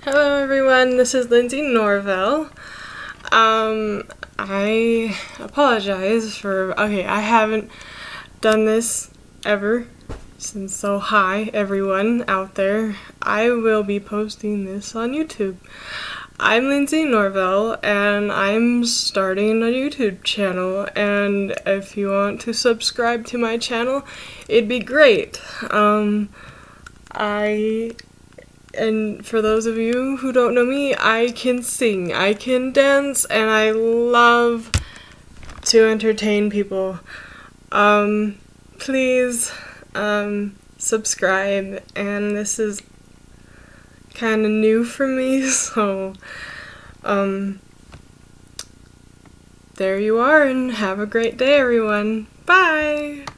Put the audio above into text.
Hello everyone, this is Lindsay Norvell. I apologize for, I haven't done this ever since, so hi everyone out there. I will be posting this on YouTube. I'm Lindsay Norvell and I'm starting a YouTube channel, and if you want to subscribe to my channel, it'd be great. And for those of you who don't know me, I can sing, I can dance, and I love to entertain people. Please, subscribe, and this is kind of new for me, so, there you are, and have a great day, everyone. Bye!